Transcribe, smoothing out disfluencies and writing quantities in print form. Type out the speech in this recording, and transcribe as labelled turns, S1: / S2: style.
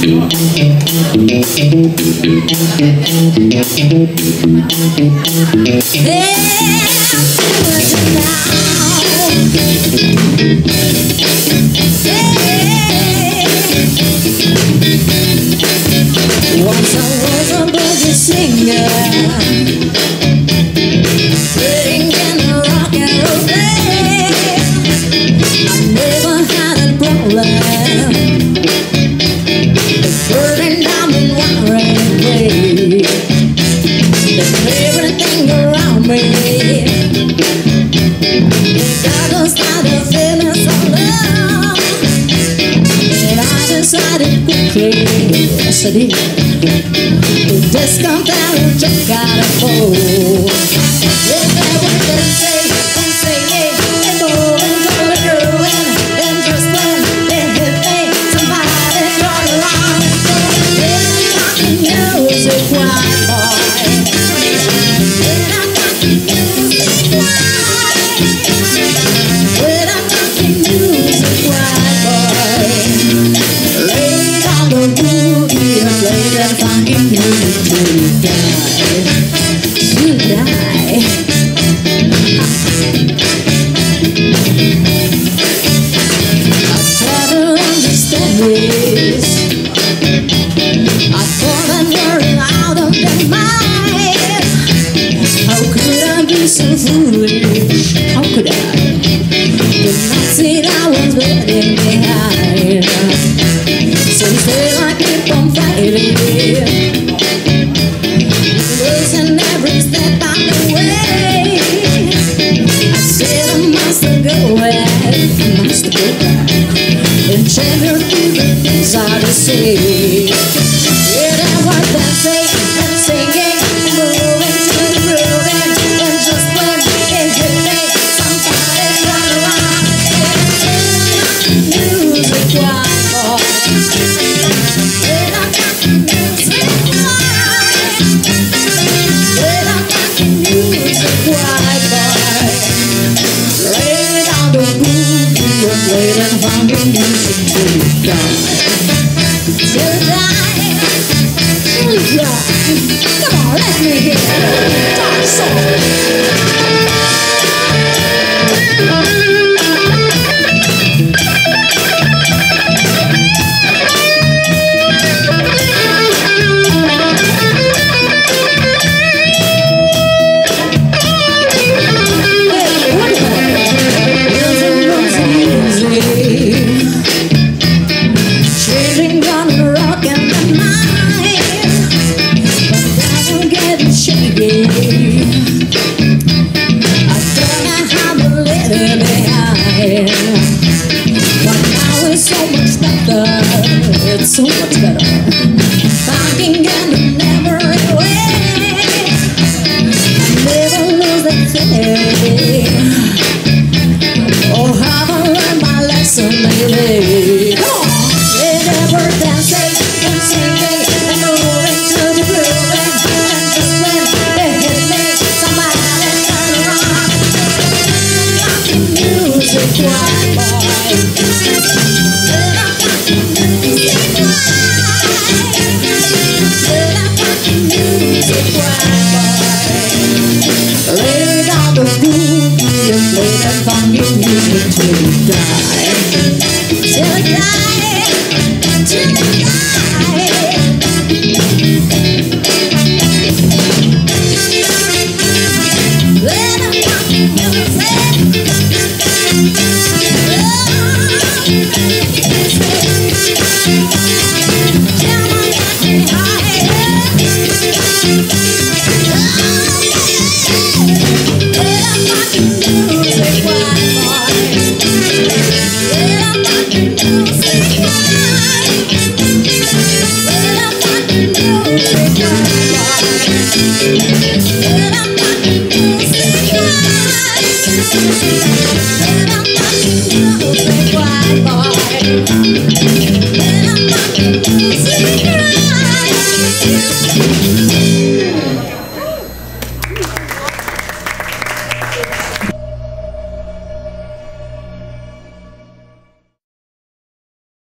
S1: Once I was a boogie singer, singing a rock and roll band. I never had a problem. It's burning down and wiring away. There's everything around me. I just started feeling so love, and I decided quickly, yes I did, to just come down and check out a fool. Yes, I went and say, and go into the groove, and just when it hit me, somebody turned around and said, "Then I got the music, white boy. Then I got the music, white. When I got the music, white boy. Laid on the boogie and played that funky music till you die, you die." I tried to understand this. I thought I'd learn out of their mind. How could I be so foolish? How could I? Did not see I was waiting behind. So still I keep on fighting, losing every step on the way. I said I must go back, and change her through the things I just say. Yeah, I was dancing and singing and moving to the groove, and just when it hit me, somebody turned around and said, "Music, white boy. When I got the music, white. When I got the music, white boy. Laid on the boogie and played that funky music till you die, till you die, till you die." Come on, let me hear that song. Changing on the rock and the night, but I'm getting shaky. I thought I had to leave it behind, but now it's so much better. It's so much better. Finding and never away. I never lose that feeling. Oh, have I learned my lesson, baby? Come on. We're dancing and singing and moving to the groove, and just when it hit me, somebody turned around and said, "Music, white boy. When I got the music, white. When I got the music, white boy. Laid on the boogie and played that funky music till you die, till you die, till you die. When I got the music, When I got the music,